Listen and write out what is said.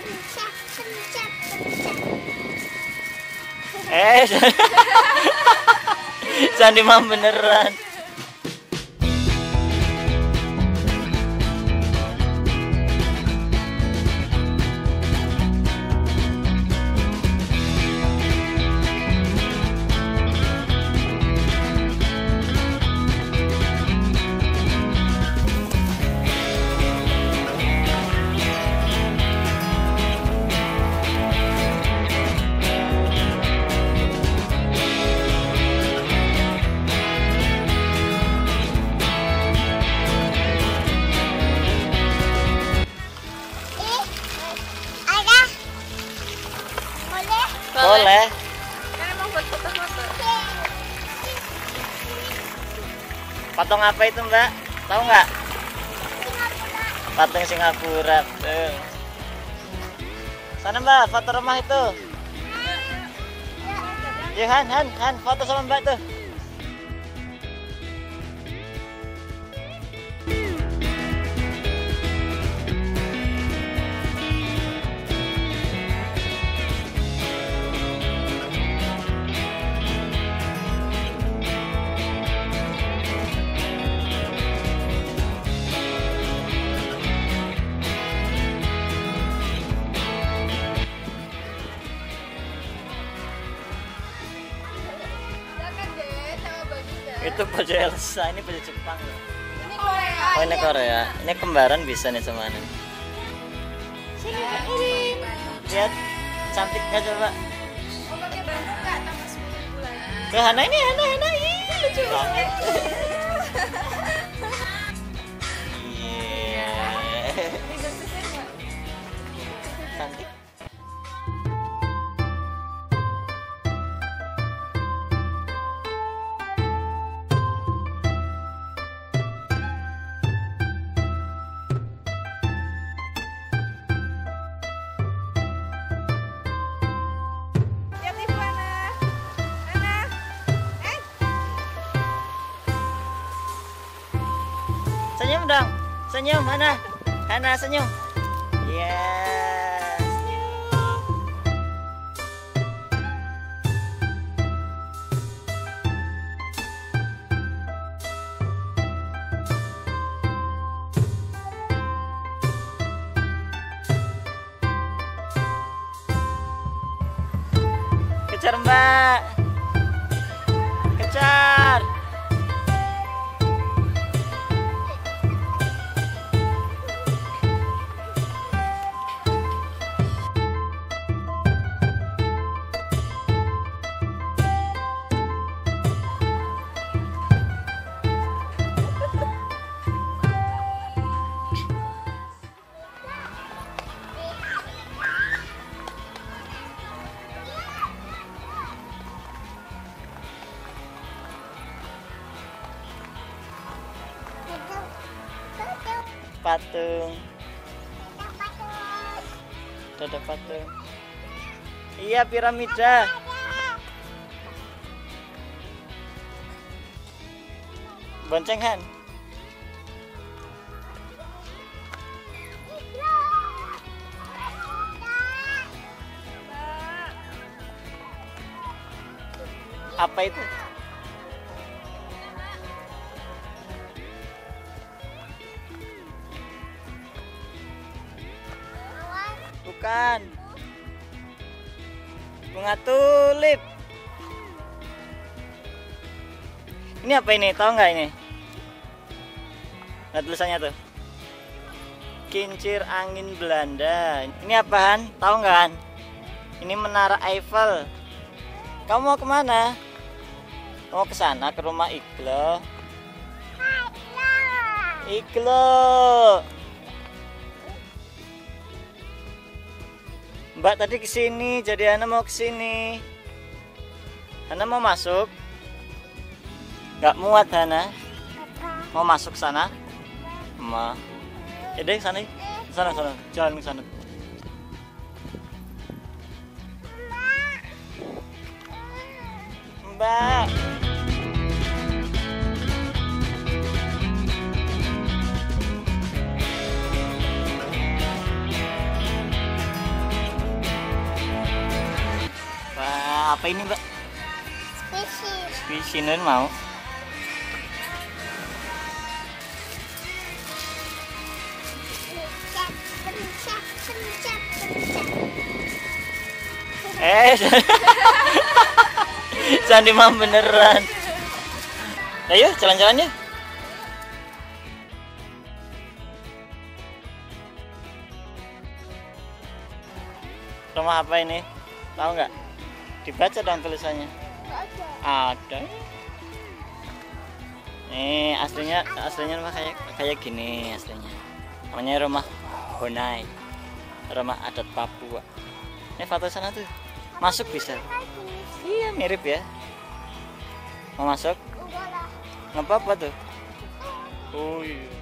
Sandi mah beneran. Boleh. Kan emang buat foto-foto. Patung apa itu, Mbak? Tahu nggak? Patung Singapura. Tuh. Sana, Mbak, foto rumah itu. Yuk, Han, foto sama Mbak tuh. Itu baju Elsa, ini baju Jepang. Ini Korea. Oh, ini Korea. Ini kembaran bisa nih sama ini. Lihat, cantik nggak coba? Oh, pakai baju nggak? Tambah 10 bulan. Tuh, Hana ini, Hana. Ih, lucu banget. Iya. Cantik. Senyum dong, senyum Hana senyum. Yes. Kejar Mbak, kejar. Patung. Ada patung. Iya, piramida. Bonceng Han. Apa itu? Bukan. Bunga tulip. Ini apa ini? Tahu nggak ini? Lihat tulisannya tuh. Kincir angin Belanda. Ini apaan? Tahu nggak Han? Ini Menara Eiffel. Kamu mau kemana? Kamu ke sana, ke rumah Iglo. Iglo. Mbak tadi ke sini, jadi Hana mau ke sini. Hana mau masuk? Gak muat Hana? Mau masuk sana? Ma. Ya deh sana, sana, jalan ke sana. Mbak. Rumah apa ini, Mbak? Spesies. Nun mau. Sandi mah beneran. Ayo jalan-jalan ya. Rumah apa ini? Tahu nggak? Dibaca dong tulisannya. Ada. Nih aslinya rumah kayak gini aslinya. Namanya rumah Honai. Rumah adat Papua. Ini foto sana tuh. Masuk bisa. Iya mirip ya. Mau masuk? Nggak apa-apa tuh. Oh iya.